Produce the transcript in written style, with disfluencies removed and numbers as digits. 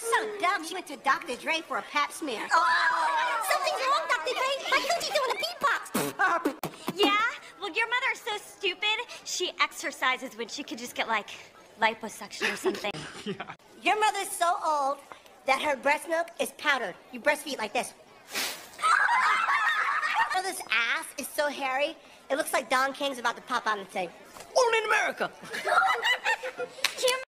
so dumb. She went to Dr. Dre for a pap smear. Something's wrong, Dr. Dre. My coochie's doing a pee-pop. Yeah? Well, your mother is so stupid, she exercises when she could just get, like, liposuction or something. Your mother's so old that her breast milk is powdered. You breastfeed like this. Your mother's ass is so hairy, it looks like Don King's about to pop out and say, "Only in America."